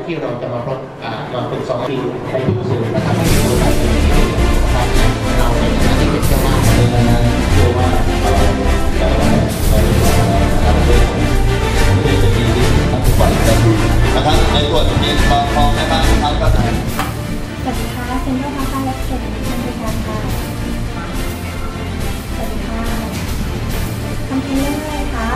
ที่เราจะมาฝึกสอนทีในทุกสื่อนะครับให้มีบริการนะครับเราในฐานะที่เป็นเจ้าบ้านในนั้นเชื่อว่าเราจะจะมีทั้งทุกฝ่ายจะดูนะครับในส่วนเรียนบางคลองนะครับทางก็จะสวัสดีค่ะเซ็นทรัลพาซ่าและเขตดิฉันเป็นการค่ะสวัสดีค่ะทำเพลงเรื่องอะไรคะ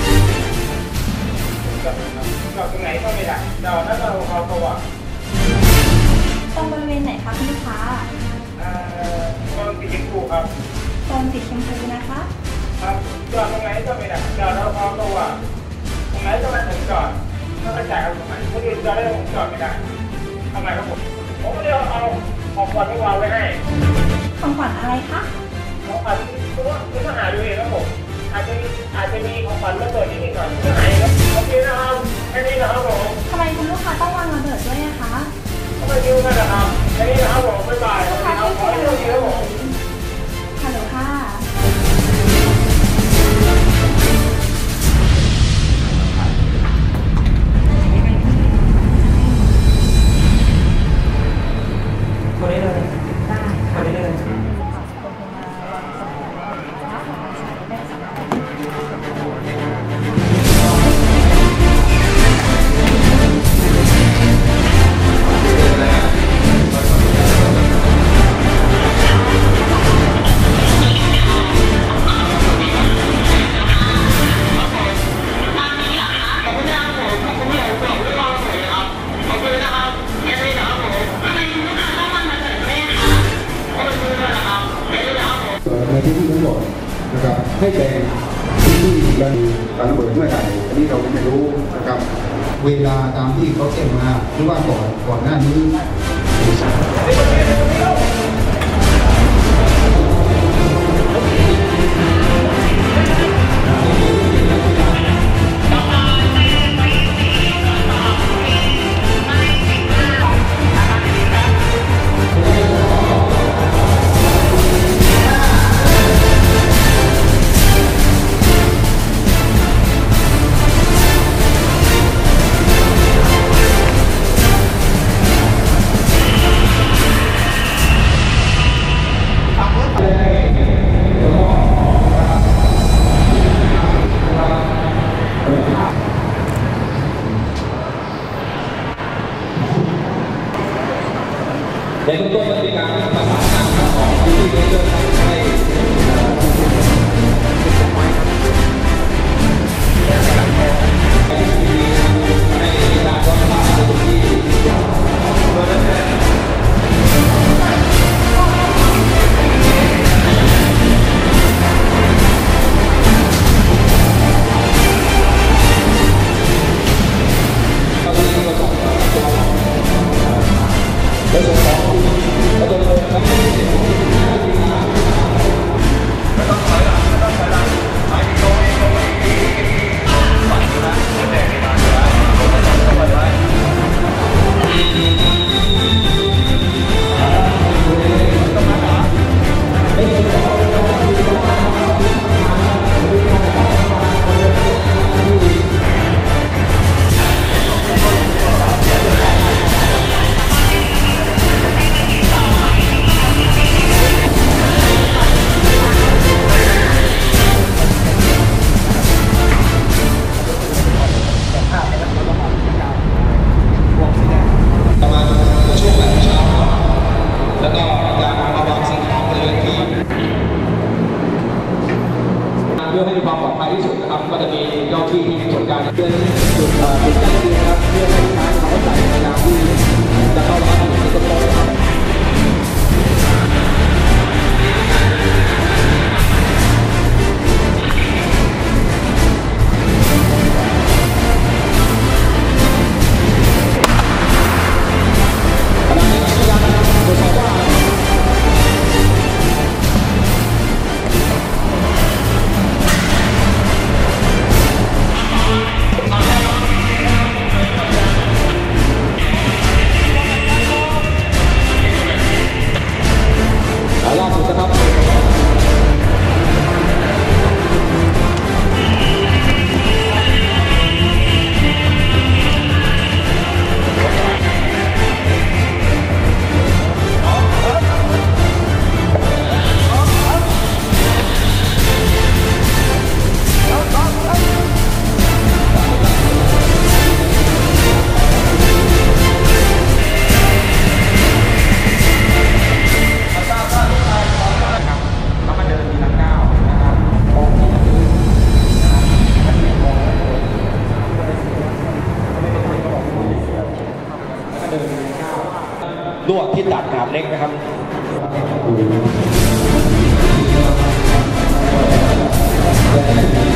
จอดตรงไหนก็ไม่ได้จอดแล้วเราประวัติตรงบริเวณไหนคะคุณลูกค้าตรงสีชมพูครับตรงสีชมพูนะคะครับจอดตรงไหนก็ไม่ได้จอดแล้วเราประวัติตรงไหนก็ไม่ถึงจอดถ้าไม่จ่ายเอาตรงไหนคนอื่นจอดได้ผมจอดไม่ได้ทำไมครับผมไม่ได้เอาของขวัญที่วางไว้ให้ของขวัญอะไรคะของขวัญคือถ้าหาดูเองครับผมอาจจะมีของขวัญระเบิดนิดหน่อยถ้าหายครับโอเคนะครับแค่นี้นะครับผมทำไมคุณลูกค้าต้องวางระเบิดด้วยนะคะก็ไม่ยุ่งกันนะครับแค่นี้นะครับผมบ๊ายบายลูกค้าขอให้โชคดีครับผมฮัลโหลค่ะคนนี้เลยได้คนนี้เลยในพื้นที่ทั้งหมดนะครับให้เป็นพื้นที่การระเบิดเมื่อใดอันนี้เราไม่รู้นะครับเวลาตามที่เขาแจ้งมาหรือว่าก่อนหน้านี้ในทุกต้นมันมีการประสานงานของที่เกิดให้เพื่อให้มีความปลอดภัยที่สุดนะครับก็จะมีเจ้าที่ที่มีส่วนการเพื่อจุดแจ้งเตือนครับเพื่อให้ลูกค้าเข้าใจในการที่จะเข้ารับในต้นครับลวดที่ตัดขนาดเล็กนะครับเ